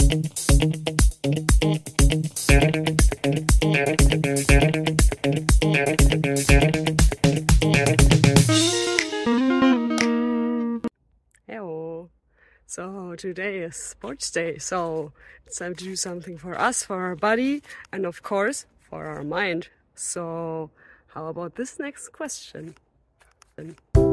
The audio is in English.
Hello. So today is sports day, so it's time to do something for us, for our body, and of course for our mind. So how about this next question?